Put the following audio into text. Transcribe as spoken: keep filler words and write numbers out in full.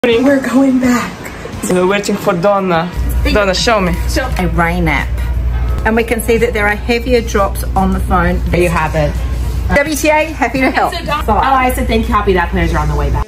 We're going back. We're waiting for Donna. Donna, show me. A rain app. And we can see that there are heavier drops on the phone. There you have it. W T A, happy to help. Oh, I said thank you, happy that players are on the way back.